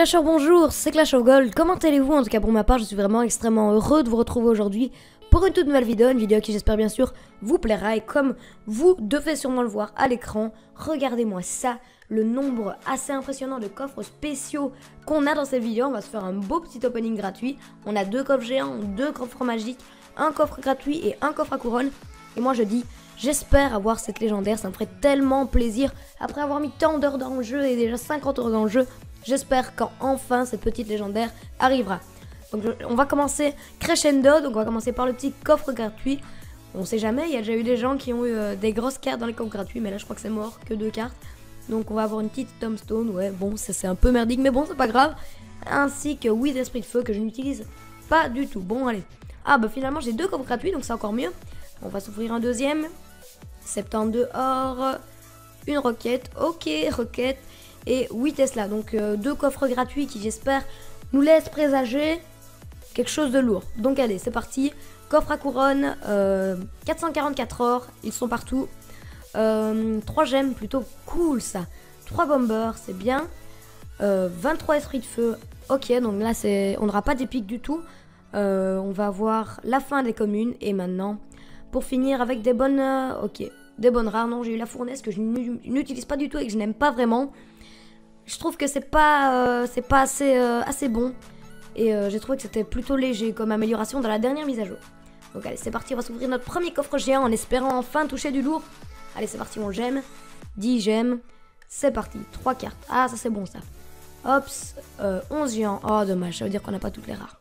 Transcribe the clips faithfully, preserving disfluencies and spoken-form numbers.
Clashers, bonjour, c'est Clash of Gold, comment allez-vous? En tout cas pour ma part, je suis vraiment extrêmement heureux de vous retrouver aujourd'hui pour une toute nouvelle vidéo, une vidéo qui j'espère bien sûr vous plaira. Et comme vous devez sûrement le voir à l'écran, regardez-moi ça, le nombre assez impressionnant de coffres spéciaux qu'on a dans cette vidéo. On va se faire un beau petit opening gratuit, on a deux coffres géants, deux coffres magiques, un coffre gratuit et un coffre à couronne. Et moi je dis, j'espère avoir cette légendaire, ça me ferait tellement plaisir après avoir mis tant d'heures dans le jeu et déjà cinquante heures dans le jeu. J'espère qu'enfin cette petite légendaire arrivera. Donc je, on va commencer crescendo, donc on va commencer par le petit coffre gratuit. On sait jamais, il y a déjà eu des gens qui ont eu euh, des grosses cartes dans les coffres gratuits, mais là je crois que c'est mort, que deux cartes. Donc on va avoir une petite tombstone, ouais bon ça c'est un peu merdique, mais bon c'est pas grave. Ainsi que oui d'esprit de feu que je n'utilise pas du tout. Bon allez, ah bah finalement j'ai deux coffres gratuits donc c'est encore mieux. On va s'ouvrir un deuxième, soixante-douze or, une roquette, ok roquette. Et huit Tesla, donc euh, deux coffres gratuits qui j'espère nous laissent présager quelque chose de lourd. Donc allez, c'est parti. Coffre à couronne, euh, quatre cent quarante-quatre or, ils sont partout. Euh, trois gemmes, plutôt cool ça. trois bombers, c'est bien. Euh, vingt-trois esprits de feu, ok, donc là c'est, on n'aura pas d'épique du tout. Euh, on va avoir la fin des communes et maintenant, pour finir avec des bonnes, euh, ok, des bonnes rares. Non, j'ai eu la fournaise que je n'utilise pas du tout et que je n'aime pas vraiment. Je trouve que c'est pas, euh, c'est pas assez, euh, assez bon. Et euh, j'ai trouvé que c'était plutôt léger comme amélioration dans la dernière mise à jour. Donc allez, c'est parti, on va s'ouvrir notre premier coffre géant en espérant enfin toucher du lourd. Allez, c'est parti, on gemme. dix gemmes. C'est parti, trois cartes. Ah, ça c'est bon ça. Hops, euh, onze géants. Oh, dommage, ça veut dire qu'on n'a pas toutes les rares.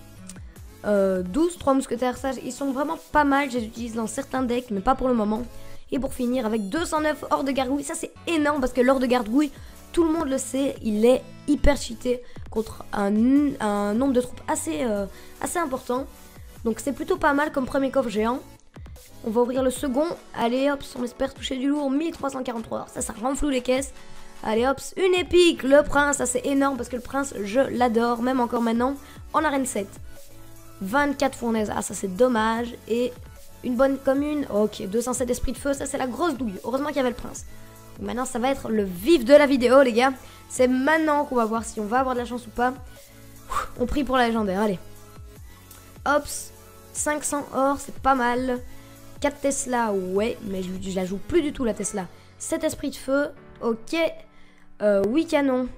Euh, douze, trois mousquetaires. Ça, ils sont vraiment pas mal. Je les utilise dans certains decks, mais pas pour le moment. Et pour finir, avec deux cent neuf or de gargouille. Ça, c'est énorme parce que l'or de gargouille, tout le monde le sait, il est hyper cheaté contre un, un nombre de troupes assez, euh, assez important. Donc c'est plutôt pas mal comme premier coffre géant. On va ouvrir le second. Allez hop, on espère toucher du lourd. mille trois cent quarante-trois or, ça, ça renfloue les caisses. Allez hop, une épique, le prince, ça c'est énorme parce que le prince, je l'adore, même encore maintenant, en arène sept. vingt-quatre fournaises, ah ça c'est dommage. Et une bonne commune, ok, deux cent sept esprits de feu, ça c'est la grosse douille. Heureusement qu'il y avait le prince. Maintenant ça va être le vif de la vidéo les gars. C'est maintenant qu'on va voir si on va avoir de la chance ou pas. On prie pour la légendaire, allez. Hops, cinq cents or, c'est pas mal. quatre Tesla, ouais, mais je, je la joue plus du tout la Tesla. sept esprits de feu, ok. euh, huit canons,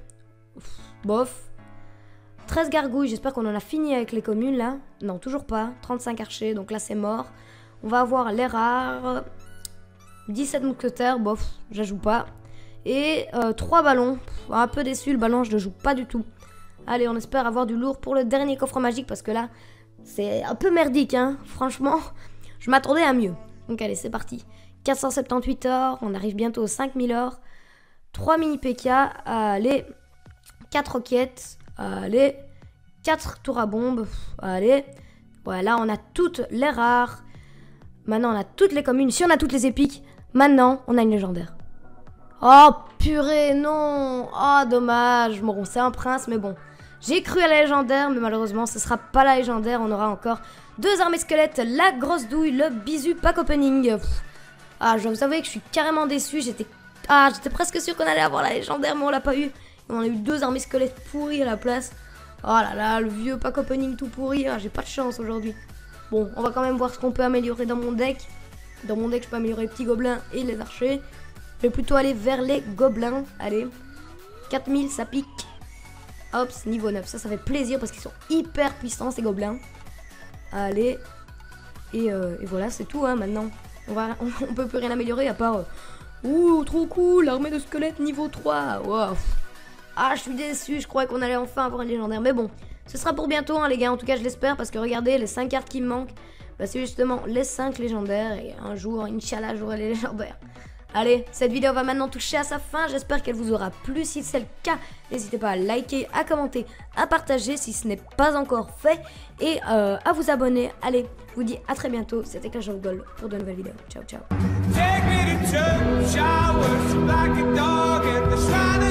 bof. treize gargouilles, j'espère qu'on en a fini avec les communes là. Non, toujours pas. trente-cinq archers, donc là c'est mort. On va avoir les rares. dix-sept mousquetaires, bof, je joue pas. Et euh, trois ballons, un peu déçu, le ballon je ne joue pas du tout. Allez, on espère avoir du lourd pour le dernier coffre magique parce que là, c'est un peu merdique, hein. Franchement, je m'attendais à mieux. Donc allez, c'est parti. quatre cent soixante-dix-huit or, on arrive bientôt aux cinq mille or. trois mini P K, allez. quatre roquettes, allez. quatre tours à bombe, allez. Voilà, on a toutes les rares. Maintenant, on a toutes les communes. Si on a toutes les épiques, maintenant, on a une légendaire. Oh, purée, non. Oh, dommage. Bon, c'est un prince, mais bon. J'ai cru à la légendaire, mais malheureusement, ce sera pas la légendaire. On aura encore deux armées squelettes, la grosse douille, le bisu pack opening. Pff. Ah, je dois vous avouer que je suis carrément déçu. J'étais ah, j'étais presque sûr qu'on allait avoir la légendaire, mais on l'a pas eu. Et on a eu deux armées squelettes pourries à la place. Oh là là, le vieux pack opening tout pourri. Ah, j'ai pas de chance aujourd'hui. Bon, on va quand même voir ce qu'on peut améliorer dans mon deck. Dans mon deck, je peux améliorer les petits gobelins et les archers. Je vais plutôt aller vers les gobelins. Allez, quatre mille, ça pique. Hop, niveau neuf. Ça, ça fait plaisir parce qu'ils sont hyper puissants, ces gobelins. Allez. Et, euh, et voilà, c'est tout, hein, maintenant. On va, on, on peut plus rien améliorer à part... Euh, ouh, trop cool, l'armée de squelettes niveau trois. Wow. Ah, je suis déçu. Je croyais qu'on allait enfin avoir une légendaire. Mais bon, ce sera pour bientôt, hein, les gars. En tout cas, je l'espère parce que regardez, les cinq cartes qui me manquent, bah, c'est justement les cinq légendaires. Et un jour, Inch'Allah, j'aurai les légendaires. Allez, cette vidéo va maintenant toucher à sa fin. J'espère qu'elle vous aura plu. Si c'est le cas, n'hésitez pas à liker, à commenter, à partager si ce n'est pas encore fait. Et euh, à vous abonner. Allez, je vous dis à très bientôt. C'était Clash of Gold pour de nouvelles vidéos. Ciao, ciao.